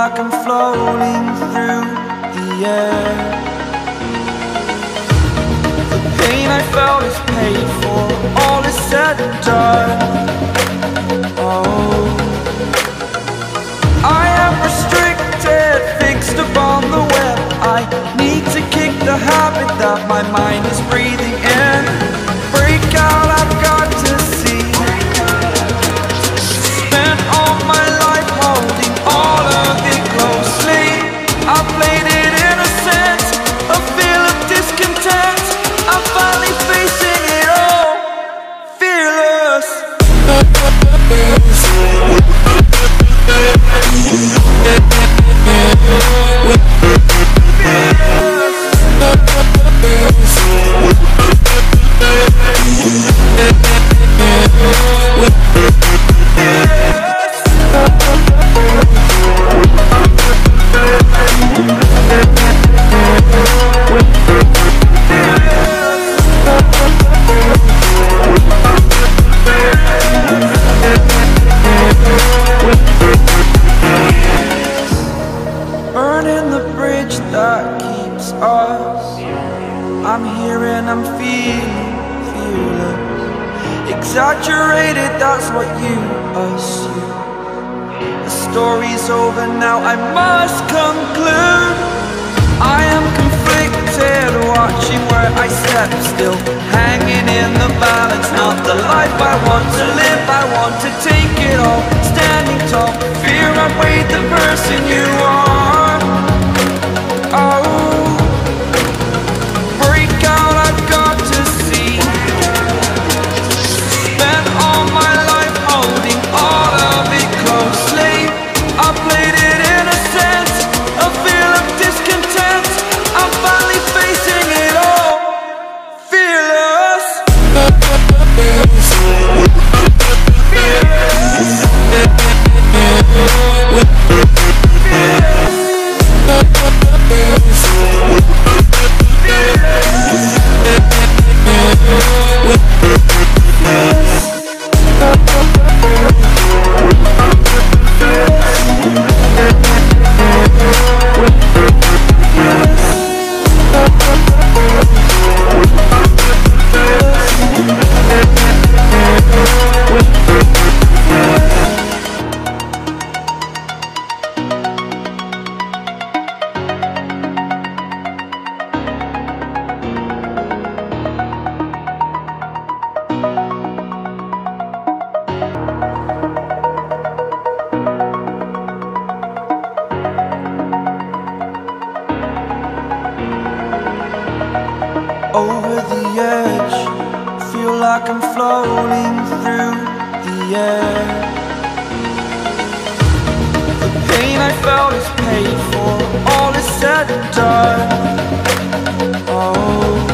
like I'm floating through the air. The pain I felt is paid for, all is said and done. Oh, I am restricted, fixed upon the web. I need to kick the habit that my mind is breathing in. Break out, I've got to see. Spent all my life holding all of it closely. I played it innocent, a feel of discontent. I'm finally facing it all, fearless. Burning the bridge that keeps us. I'm here and I'm feeling fearless. Exaggerated, that's what you assume. The story's over now, I must conclude. I am conflicted, watching where I step still, hanging in the balance. Not the life I want to live, I want to take it all. Standing tall, fear outweighed the person you are. Oh, break out, I've got to see. Spent all my life holding all of it closely. I played it innocent, a feel of discontent. I'm finally facing it all, fearless. Over the edge, feel like I'm floating through the air. The pain I felt is paid for, all is said and done. Oh,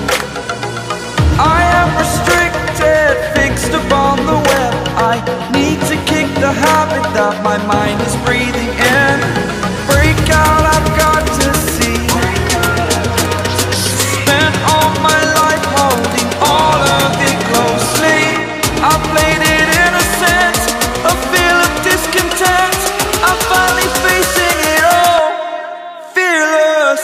I am restricted, fixed upon the web. I need to kick the habit that my mind is breathing in. Break out, I've got to see. Spent all my life holding all of it closely. I played it innocent, a feel of discontent. I'm finally facing it all, fearless.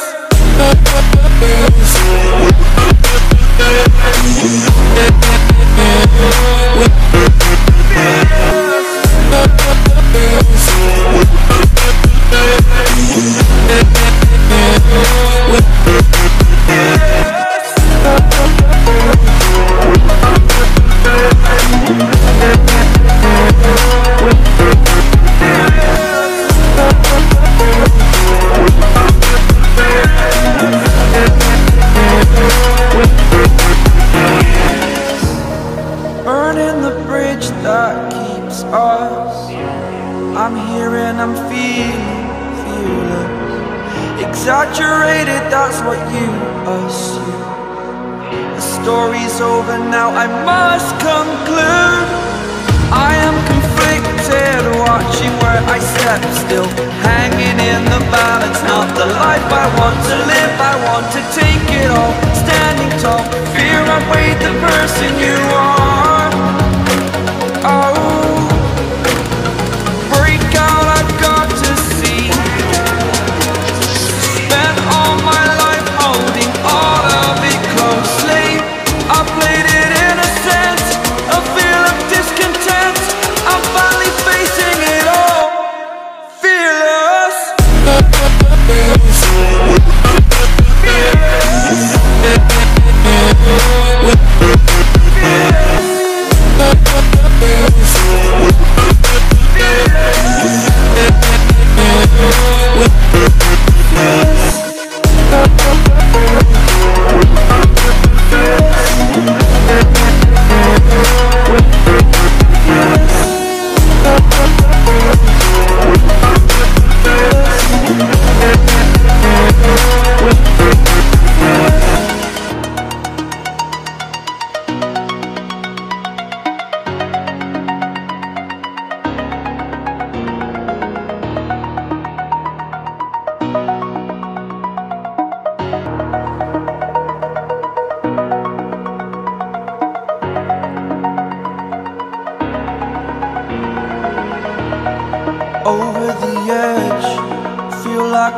Burning the bridge that keeps us. I'm here and I'm feeling fearless. Exaggerated, that's what you assume. The story's over now, I must conclude. I am conflicted, watching where I step still, hanging in the balance. Not the life I want to live, I want to take it all. Standing tall, fear outweighed the person you are. Oh, break out, I've got to see.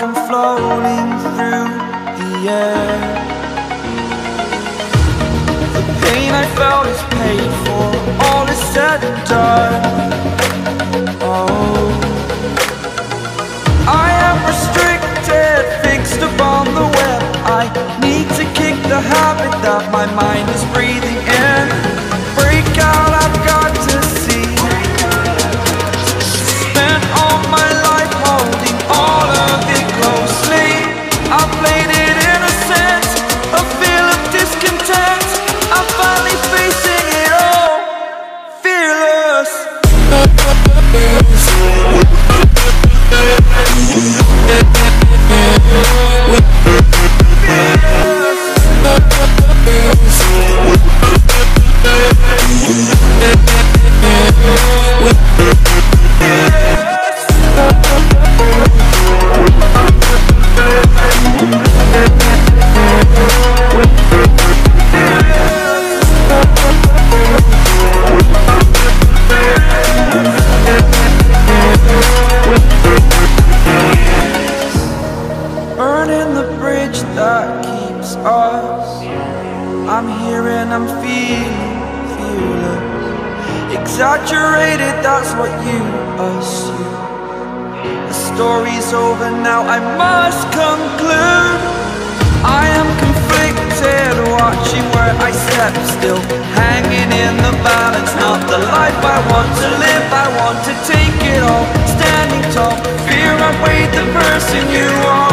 I'm floating through the air. The pain I felt is paid for, all is said and done. Oh, I am restricted, fixed upon the web. I need to kick the habit that my mind is breathing in. Break out, I've got to see. Spent all my life holding all of it closely. I played it innocent, a feel of discontent. I'm finally facing it all, fearless. Burning the bridge that keeps us. I'm here and I'm feeling fearless. Exaggerated, that's what you assume. The story's over now, I must conclude. I am conflicted, watching where I step still, hanging in the balance. Not the life I want to live, I want to take it all. Standing tall, fear I weighed the person you are.